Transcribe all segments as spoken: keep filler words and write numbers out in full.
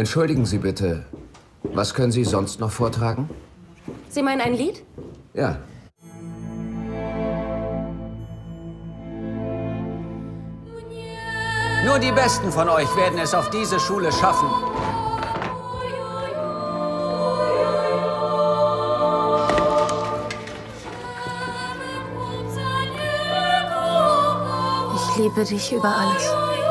Entschuldigen Sie bitte, was können Sie sonst noch vortragen? Sie meinen ein Lied? Ja. Nur die Besten von euch werden es auf diese Schule schaffen. Ich liebe dich über alles.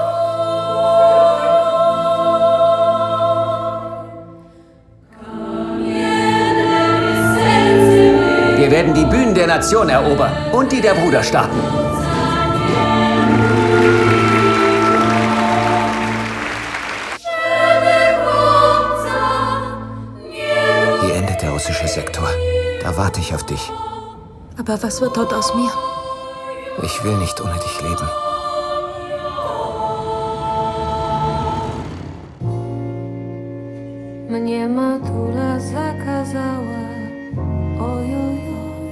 Wir werden die Bühnen der Nation erobern und die der Bruderstaaten. Hier endet der russische Sektor. Da warte ich auf dich. Aber was wird dort aus mir? Ich will nicht ohne dich leben. Mnie matura zakazała, ojojoj,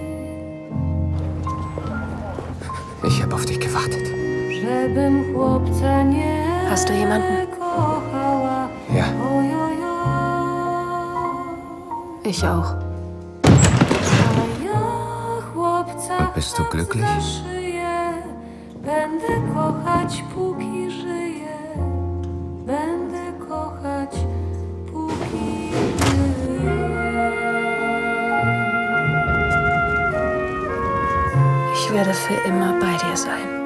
Ich habe auf dich gewartet. żebym chłopca nie Hast du jemanden? kochała, Ja. ojojoj. Ich auch. A ja chłopca Und bist du glücklich? za szyję będę kochać, póki żyję. Będę kochać, póki żyję. Ich werde für immer bei dir sein.